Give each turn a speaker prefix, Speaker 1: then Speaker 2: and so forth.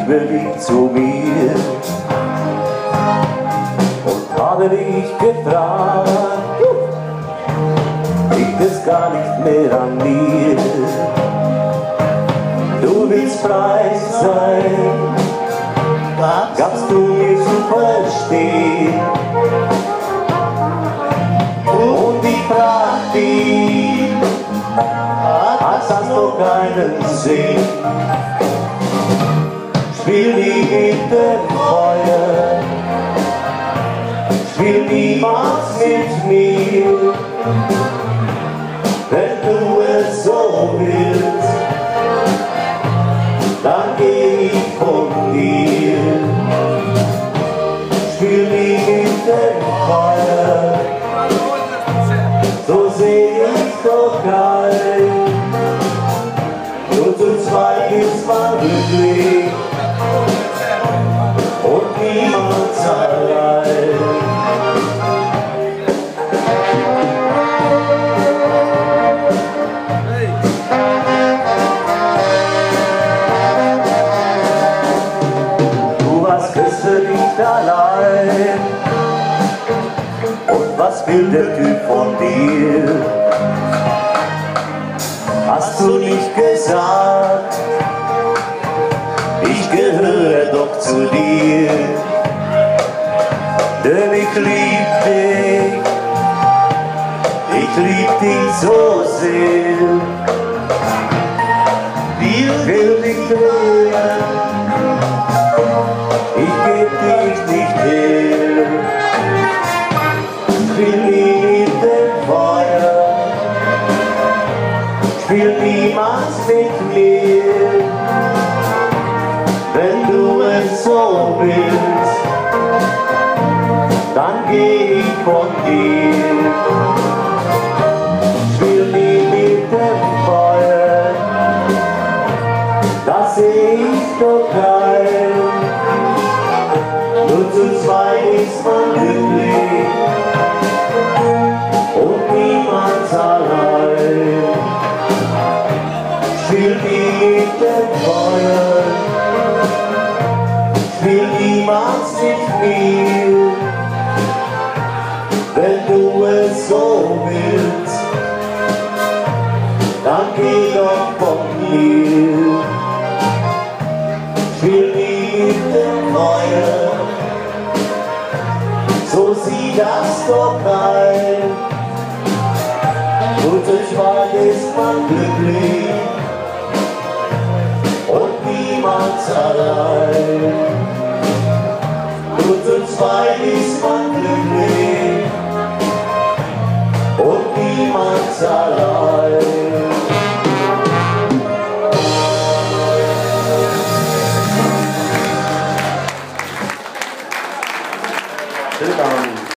Speaker 1: liebe dich zu mir und habe dich gefragt, liegt es gar nicht mehr an mir. Du willst frei sein, gabst du mir zu verstehen. Und ich frag dich, hat das noch keinen Sinn? Spiel nie mit dem Feuer, spiel niemals mit mir. Wenn du es so willst, dann geh ich von dir. Spiel nie mit dem Feuer, so seh ich doch ein. Nur zu zweit ist man glücklich und niemand allein. Du warst gestern nicht allein. Und was will der Typ von dir? Hast du nicht gesagt, ich gehöre doch zu dir? Denn ich lieb dich so sehr. Ich will dich hören, ich geb dich nicht her. Spiel nie mit dem Feuer, spiel niemals mit mir. Wenn du es so willst, dann geh ich von dir. Spiel nie mit dem Feuer, das seh ich doch ein. Nur zu zweit ist man glücklich und niemand allein. Spiel nie mit dem Feuer, spiel niemals mit mir. Wenn du es so willst, dann geh doch von mir. Spiel nie mit dem Feuer, so sieh das doch ein. Nur zu zweit ist man glücklich und niemand allein. Nur zu zweit ist man glücklich und niemand allein.